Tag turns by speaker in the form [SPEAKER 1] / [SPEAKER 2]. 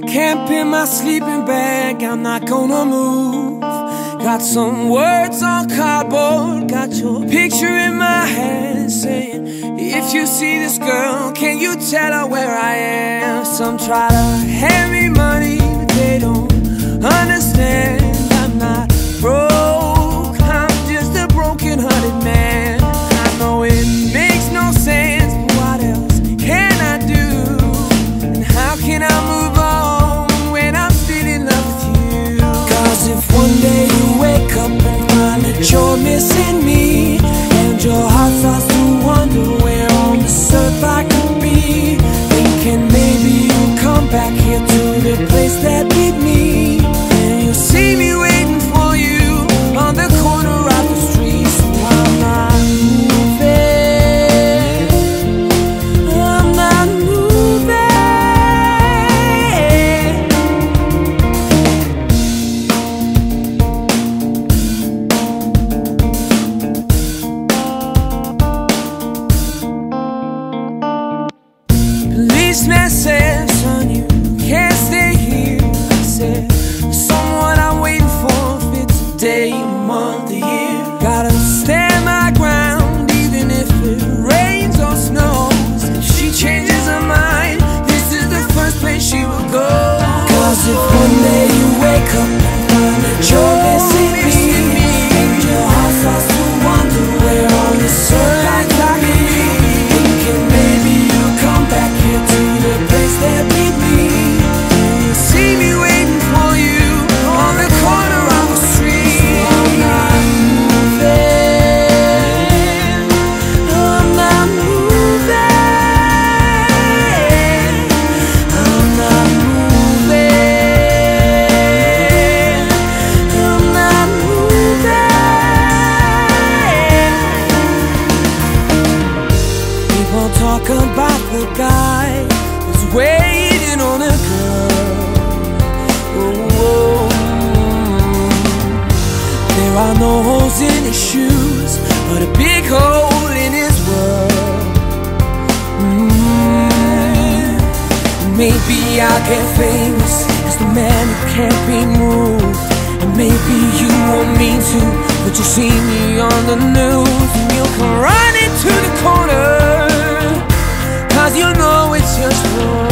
[SPEAKER 1] camp in my sleeping bag, I'm not gonna move. Got some words on cardboard, got your picture in my hand, saying, if you see this girl, can you tell her where I am? Some try to hand me money, but they don't understand. I'm not broke, I'm just a broken-hearted man. I know it makes no sense, but what else can I do? And how can I move on when I'm still in love with you? Cause if one day you wake up and find that you're missing me, and your heart starts to wonder where on this earth I could be, thinking maybe you'll come back here to the place that beat me, and you'll see me waiting for you on the corner of the street. So I'm not moving, I'm not moving. Policeman said, son, you can't stay here. I said, someone I'm waiting for, if it's a day, a month, a year. Gotta stand my ground, even if it rains or snows. If she changes her mind, this is the first place she will go. Cause if one day you wake up and find that you're missing me, and your heart starts to wonder where on this earth I could be, thinking maybe you'll come back here to the place that beat me, and you'll see me waiting for you on the corner of the street. So I'm not moving, I'm not moving, I'm not moving, I'm not moving. People talk about the guy who's waiting on a girl. Oh, there are no holes in his shoes, but a big hole in his world. Maybe I'll get famous as the man who can't be moved, and maybe you won't mean to, but you'll see me on the news, and you'll come running to the corner, cause you know it's just wrong.